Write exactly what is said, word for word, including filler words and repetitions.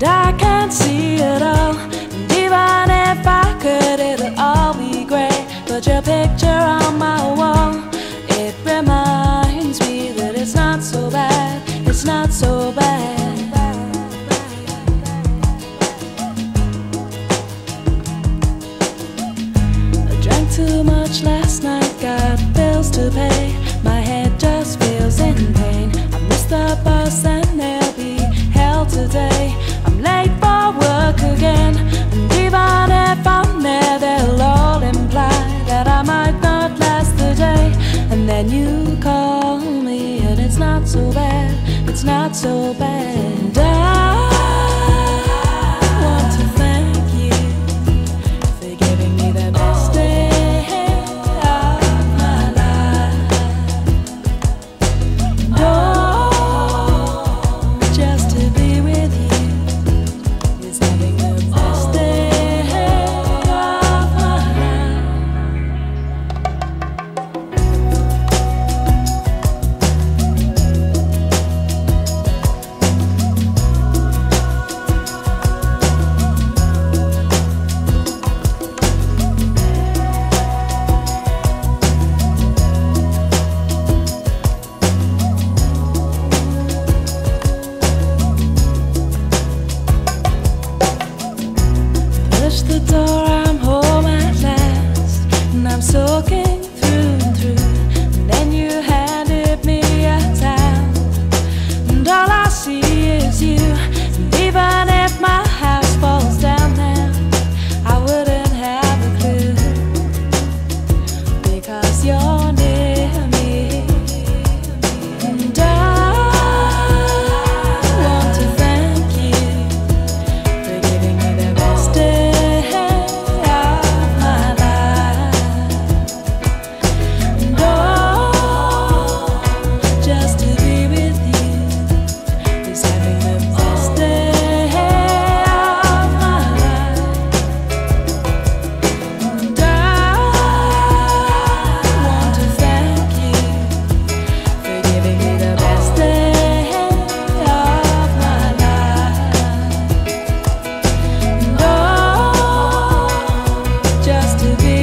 and I can't see it all. And even if I could, it'll all be great. But your picture on my wall, it reminds me that it's not so bad, it's not so bad. I drank too much last night, got bills to pay. My head just feels in pain. I missed the bus and they'll be hell today. I'm late for work again, and even if I'm there, they'll all imply that I might not last the day. And then you call me and it's not so bad, it's not so bad. And I want to thank you for giving me the best day of my life. Oh, just to be with you is having the best day of my life. Push the door, I'm home at last, and I'm soaking through and through. And then you handed me a towel, and all I see is you. And even if my house falls down now, I wouldn't have a clue, because you're near me. And I want to thank you for giving me the best day of my life. And oh, just to be with you is having the best day of my life. And I want to thank you for giving me the best day of my life. And oh, just to be